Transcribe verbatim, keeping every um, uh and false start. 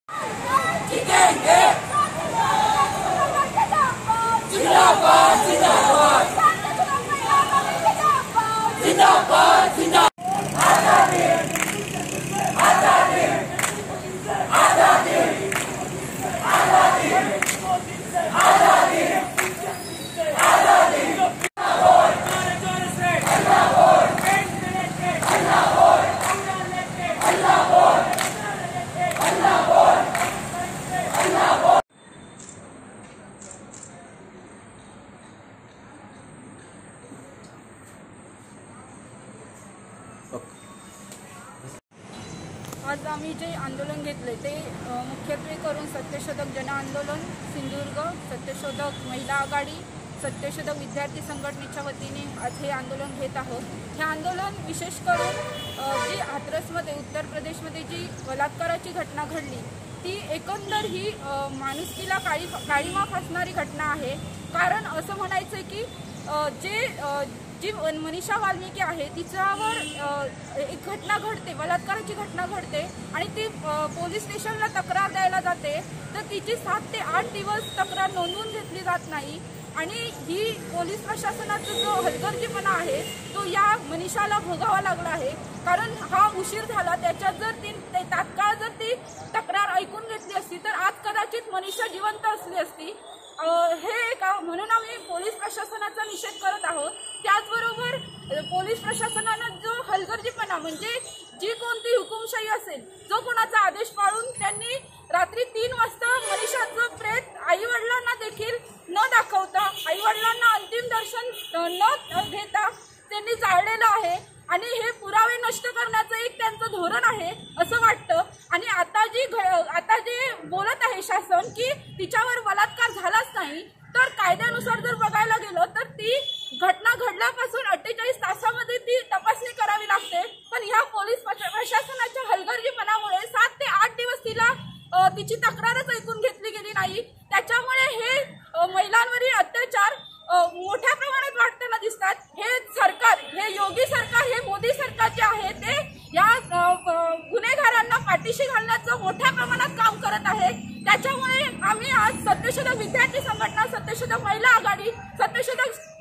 आज आम्ही जे आंदोलन घेतले ते मुख्यत्वे करून सत्यशोधक जन आंदोलन सिंधुदुर्ग, सत्यशोधक महिला आघाडी, सत्यशोधक विद्यार्थी संघटनेच्या वतीने आज हे आंदोलन घेत आहोत। हे आंदोलन विशेष करून जी हाथरसमध्ये उत्तर प्रदेशमध्ये जी बलात्काराची घटना घडली ती एकंदर ही माणुसकीला काळी काळीमा फासणारी घटना आहे। कारण असं म्हणायचं की जे जी मनीषा वाल्मिकी आहे तिच्यावर एक घटना घडते, बलात्काराची घटना घडते आणि ती पोलीस स्टेशनला तक्रार द्यायला जाते तर तिची सात ते आठ दिवस तक्रार नोंदवून घेतली जात नाही आणि ही पोलीस प्रशासनाचा जो हलगर्जीपणा आहे तो या मनीषाला भोगावा लागला आहे। कारण हा उशीर झाला, त्याच्यात जर ती तात्काळ जर ती तक्रार ऐकून घेतली असती तर आज कदाचित मनीषा जिवंत असली असती। हे एक म्हणून आम्ही पोलीस प्रशासनाचा निषेध करत आहोत। त्याचबरोबर पोलीस प्रशासनानं जो हलगर्जीपणा म्हणजे जी कोणती हुकुमशाही असेल, जो कोणाचा आदेश पाळून त्यांनी रात्री तीन वाजता मनीषाचं प्रेत आई वडिलांना देखील न दाखवता, आई वडिलांना अंतिम दर्शन न घेता त्यांनी जाळलेलं आहे आणि हे पुरावे नष्ट करण्याचं एक त्यांचं धोरण आहे असं वाटतं। आणि आता जी आता जे बोलत आहे शासन की तिच्यावर बलात्कार झालाच नाही, तर कायद्यानुसार जर बघायला गेलं तर ती घटना घडल्यापासून अठ्ठेचाळीस तासामध्ये ती तपासणी करावी लागते। पण ह्या पोलीस प्रशासनाच्या हलगर्जीपणामुळे सात ते आठ दिवस तिला तिची तक्रारच ऐकून घेतली गेली नाही। त्याच्यामुळे हे महिलांवरील अत्याचार मोठ्या प्रमाणात वाढताना दिसतात। हे सरकार, हे योगी सरकार, हे मोदी सरकार जे आहे ते या गुन्हेगारांना पाठीशी घालण्याचं मोठ्या प्रमाणात काम करत आहे। त्याच्यामुळे आम्ही आज सत्यशोधक विद्यार्थी संघटना, सत्यशोधक महिला आघाडी, सत्यशोधक